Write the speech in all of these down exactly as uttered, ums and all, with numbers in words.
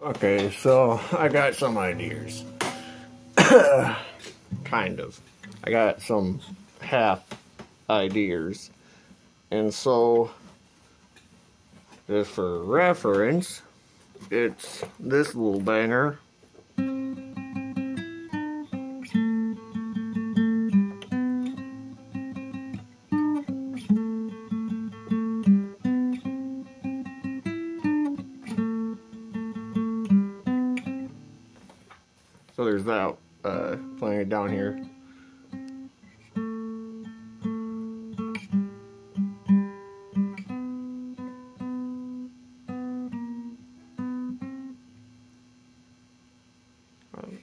Okay, so I got some ideas. Kind of. I got some half ideas. And so, just for reference, it's this little banger. So there's that, uh, playing it down here. Um,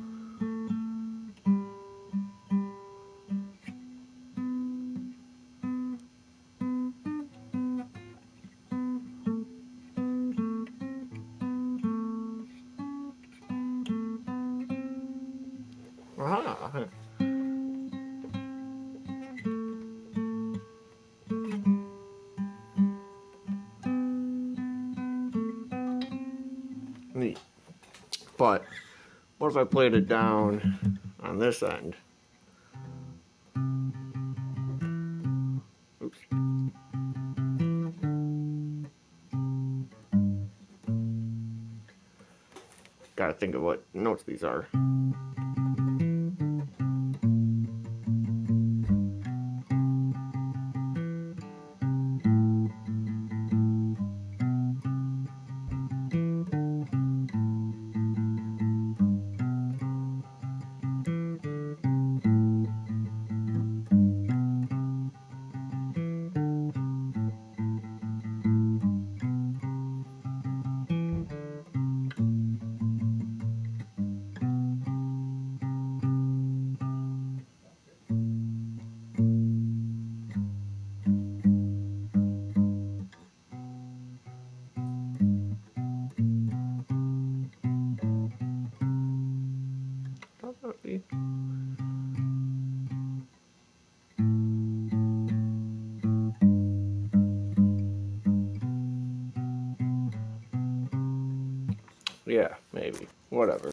ah. Neat. But what if I played it down on this end? Oops. Gotta think of what notes these are. Probably. Yeah, maybe. Whatever.